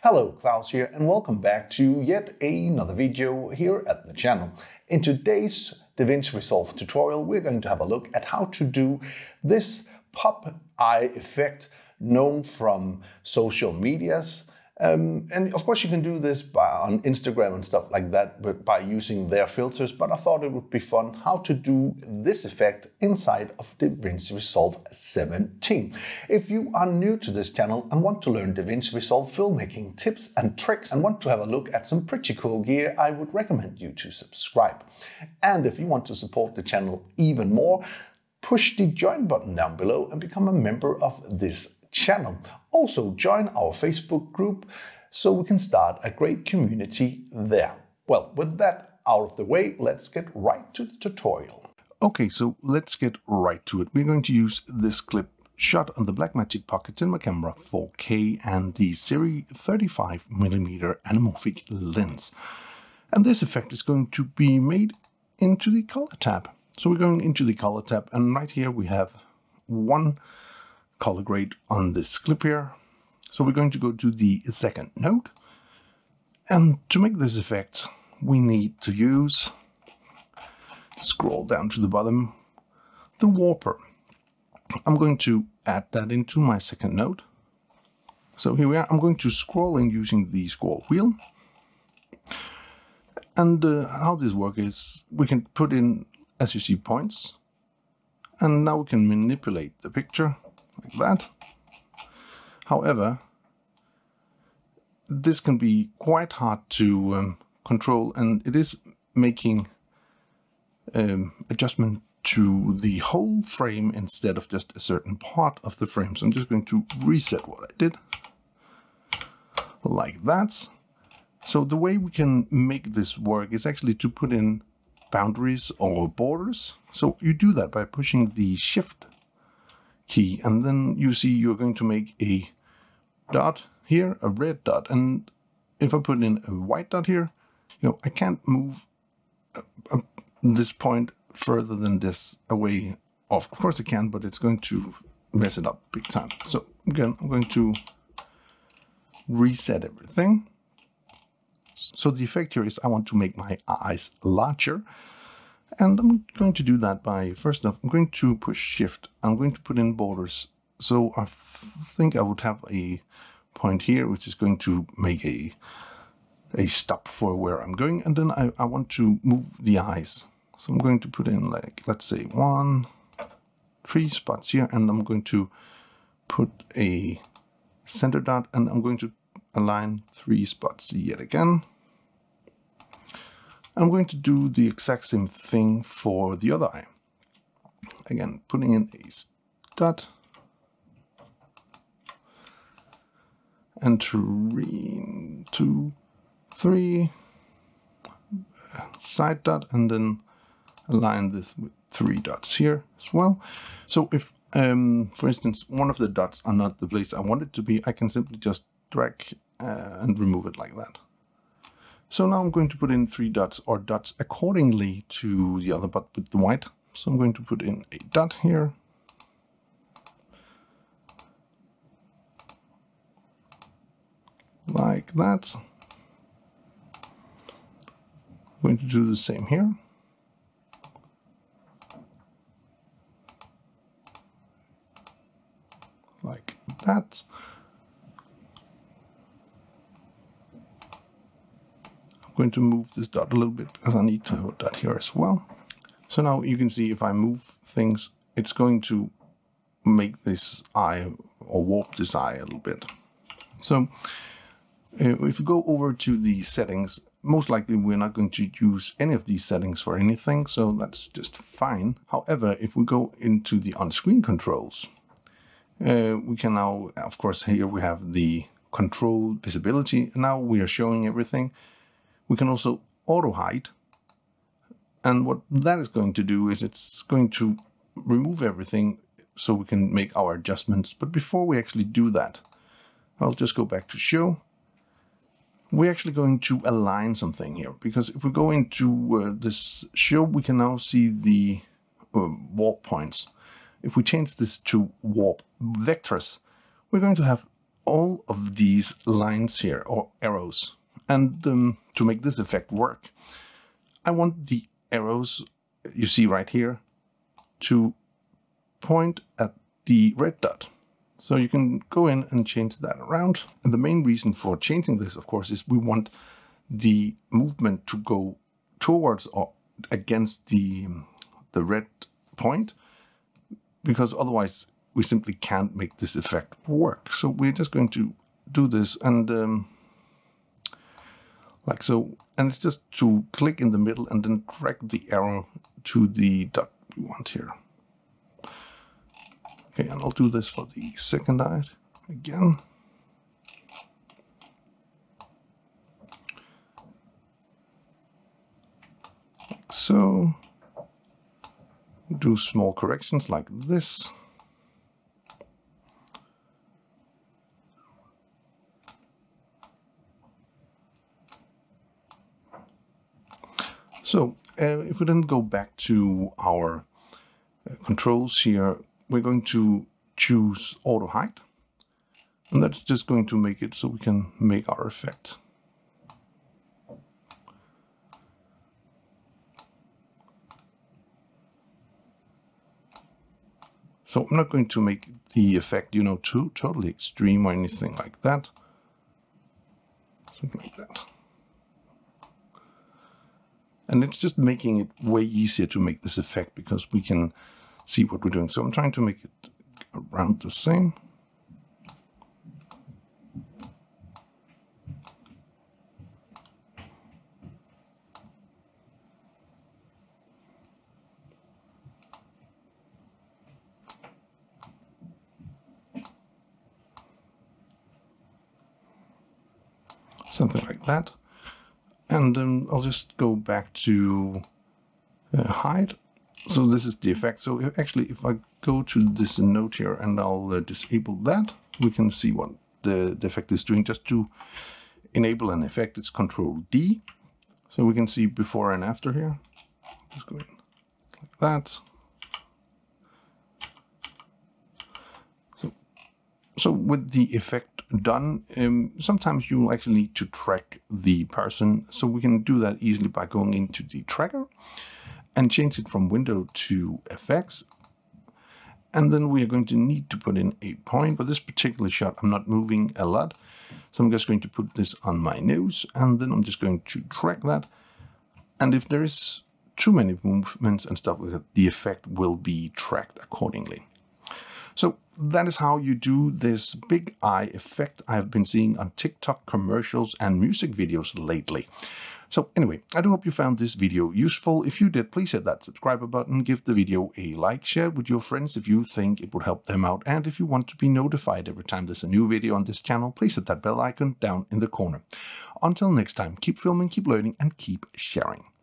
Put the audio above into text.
Hello, Klaus here, and welcome back to yet another video here at the channel. In today's DaVinci Resolve tutorial, we're going to have a look at how to do this pop eye effect known from social medias. And of course you can do this on Instagram and stuff like that, but by using their filters. But I thought it would be fun how to do this effect inside of DaVinci Resolve 17. If you are new to this channel and want to learn DaVinci Resolve filmmaking tips and tricks and want to have a look at some pretty cool gear, I would recommend you to subscribe. And if you want to support the channel even more, push the join button down below and become a member of this channel. Also join our Facebook group so we can start a great community there. Well, with that out of the way, let's get right to the tutorial. Okay, so let's get right to it. We're going to use this clip shot on the Blackmagic Pocket Cinema Camera 4K and the Siri 35mm anamorphic lens. And this effect is going to be made into the color tab. So we're going into the color tab, and right here we have one color grade on this clip here. So we're going to go to the second node. And to make this effect, we need to use, scroll down to the bottom, the warper. I'm going to add that into my second node. So here we are. I'm going to scroll in using the scroll wheel. And how this works is we can put in, as you see, points. And now we can manipulate the picture like that. However, this can be quite hard to control, and it is making adjustment to the whole frame instead of just a certain part of the frame. So I'm just going to reset what I did like that. So the way we can make this work is actually to put in boundaries or borders. So you do that by pushing the Shift key, and then you see you're going to make a dot here, a red dot, and if I put in a white dot here, I can't move this point further than this away. Of course I can, but it's going to mess it up big time. So again, I'm going to reset everything. So the effect here is I want to make my eyes larger. And I'm going to do that by, first off, I'm going to push Shift. I'm going to put in borders. So I think I would have a point here, which is going to make a stop for where I'm going. And then I want to move the eyes. So I'm going to put in, like, let's say 3 spots here. And I'm going to put a center dot, and I'm going to align 3 spots yet again. I'm going to do the exact same thing for the other eye. Again, putting in a dot and 2, 3 side dot, and then align this with 3 dots here as well. So if, for instance, one of the dots are not the place I want it to be, I can simply just drag and remove it like that. So now I'm going to put in 3 dots, or dots accordingly to the other, but with the white. So I'm going to put in a dot here. Like that. I'm going to do the same here. Like that. Going to move this dot a little bit because I need to have a dot here as well. So now you can see if I move things, it's going to make this eye, or warp this eye a little bit. So if you go over to the settings, most likely we're not going to use any of these settings for anything, so that's just fine. However, if we go into the on-screen controls, we can now, of course, here we have the control visibility, and now we are showing everything. We can also auto hide, and what that is going to do is it's going to remove everything so we can make our adjustments. But before we actually do that, I'll just go back to show. We're actually going to align something here, because if we go into this show, we can now see the warp points. If we change this to warp vectors, we're going to have all of these lines here, or arrows. And to make this effect work, I want the arrows you see right here to point at the red dot. So you can go in and change that around. And the main reason for changing this, of course, is we want the movement to go towards or against the red point, because otherwise we simply can't make this effect work. So we're just going to do this and like so. And it's just to click in the middle and then drag the arrow to the dot we want here. Okay, and I'll do this for the second eye again. Like so. Do small corrections like this. So if we then go back to our controls here, we're going to choose auto hide, and that's just going to make it so we can make our effect. So I'm not going to make the effect, you know, too totally extreme or anything like that. Something like that. And it's just making it way easier to make this effect because we can see what we're doing. So I'm trying to make it around the same. Something like that. And then I'll just go back to hide. So this is the effect. So actually, if I go to this note here and I'll disable that, we can see what the effect is doing. Just to enable an effect, it's Control D. So we can see before and after here. Just go in like that. So with the effect done, sometimes you actually need to track the person. So we can do that easily by going into the tracker and change it from window to effects. And then we are going to need to put in a point. But this particular shot, I'm not moving a lot. So I'm just going to put this on my nose, and then I'm just going to track that. And if there is too many movements and stuff like that, the effect will be tracked accordingly. So that is how you do this big eye effect I have been seeing on TikTok commercials and music videos lately. So anyway, I do hope you found this video useful. If you did, please hit that subscribe button, give the video a like, share it with your friends if you think it would help them out. And if you want to be notified every time there's a new video on this channel, please hit that bell icon down in the corner. Until next time, keep filming, keep learning, and keep sharing.